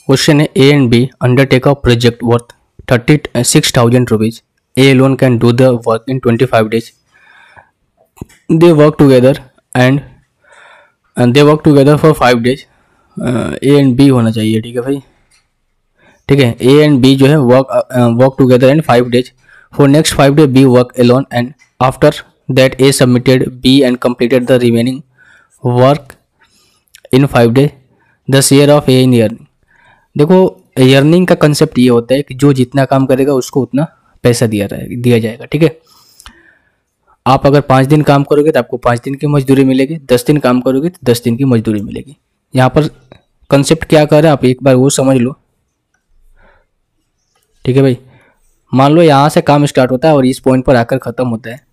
Question A and B undertake a project worth 36,000 rupees. A alone can do the work in 25 days. They work together and they work together for 5 days. A and B होना चाहिए, ठीक है भाई, ठीक है. A and B जो है work together in 5 days. For next 5 days B work alone and after that A submitted B and completed the remaining work in 5 days. The share of A in earning. देखो earning का concept ये होता है कि जो जितना काम करेगा उसको उतना पैसा दिया जाएगा, ठीक है. आप अगर 5 दिन काम करोगे तो आपको 5 दिन की मजदूरी मिलेगी, 10 दिन काम करोगे तो 10 दिन की मजदूरी मिलेगी. यहाँ पर कंसेप्ट क्या कर रहा है आप एक बार वो समझ लो, ठीक है भाई. मान लो यहाँ से काम स्टार्ट होता है और इस पॉइंट पर आकर ख़त्म होता है.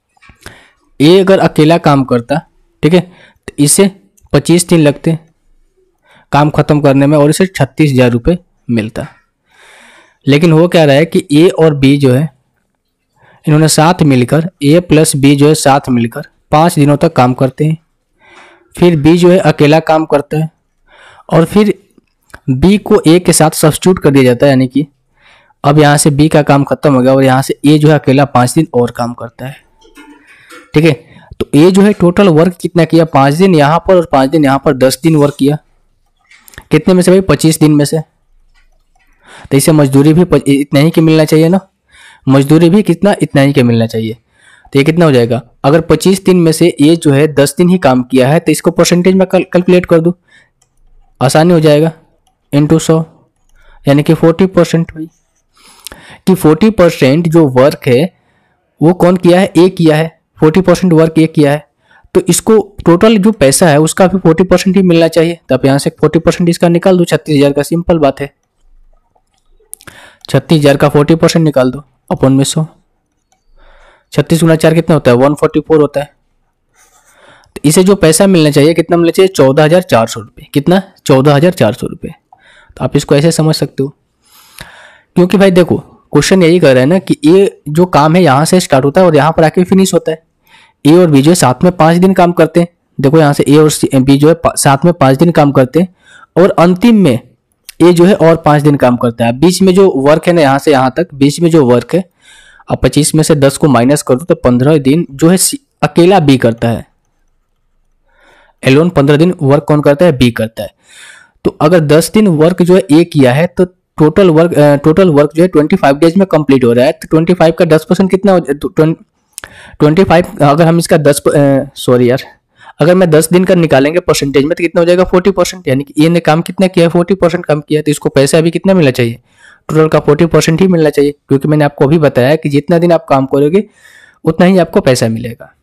ये अगर अकेला काम करता, ठीक है, तो इसे 25 दिन लगते काम खत्म करने में और इसे 36,000 रुपये मिलता. लेकिन हो क्या रहा है कि ए और बी जो है इन्होंने साथ मिलकर, ए प्लस बी जो है साथ मिलकर 5 दिनों तक काम करते हैं. फिर बी जो है अकेला काम करता है और फिर बी को ए के साथ सब्स्टिट्यूट कर दिया जाता है. यानी कि अब यहाँ से बी का काम खत्म हो गया और यहाँ से ए जो है अकेला 5 दिन और काम करता है, ठीक है. तो ए जो है टोटल वर्क कितना किया, 5 दिन यहाँ पर और 5 दिन यहाँ पर, 10 दिन वर्क किया. कितने में से भाई, 25 दिन में से. तो इसे मजदूरी भी इतना ही के मिलना चाहिए ना, मजदूरी भी कितना, इतना ही के मिलना चाहिए. तो ये कितना हो जाएगा, अगर 25 दिन में से ये जो है 10 दिन ही काम किया है तो इसको परसेंटेज में कैलकुलेट कर दो, आसानी हो जाएगा. इंटू 100 यानी कि 40% भाई, कि 40% जो वर्क है वो कौन किया है, ए किया है. 40% वर्क ए किया है तो इसको टोटल जो पैसा है उसका भी 40% ही मिलना चाहिए. तो आप यहाँ से 40% इसका निकाल दो, 36,000 का. सिंपल बात है, 36,000 का 40% निकाल दो अपन में 100. 36 गुना 4 कितना होता है, 144 होता है. तो इसे जो पैसा मिलना चाहिए कितना मिलना चाहिए, 14,400 रुपये. कितना, 14,400 रुपये. तो आप इसको ऐसे समझ सकते हो, क्योंकि भाई देखो क्वेश्चन यही कर रहा है ना कि ये जो काम है यहाँ से स्टार्ट होता है और यहाँ पर आके फिनिश होता है. ए और बी जो है साथ में 5 दिन काम करते हैं. देखो यहाँ से ए और बी जो है साथ में 5 दिन काम करते हैं और अंतिम में ए जो है और 5 दिन काम करता है. बीच में जो वर्क है ना, यहाँ से यहाँ तक बीच में जो वर्क है, अब 25 में से 10 को माइनस कर दो तो 15 दिन जो है अकेला बी करता है. एलोन 15 दिन वर्क कौन करता है, बी करता है. तो अगर 10 दिन वर्क जो है ए किया है तो टोटल वर्क जो है 25 डेज में कंप्लीट हो रहा है. तो 25 का 10% कितना हो, 25 अगर हम इसका 10 सॉरी यार, अगर मैं 10 दिन का निकालेंगे परसेंटेज में तो कितना हो जाएगा, 40%. यानी कि ये ने काम कितना किया है, 40% काम किया है. तो इसको पैसा भी कितना मिलना चाहिए, टोटल का 40% ही मिलना चाहिए, क्योंकि मैंने आपको अभी बताया कि जितना दिन आप काम करोगे उतना ही आपको पैसा मिलेगा.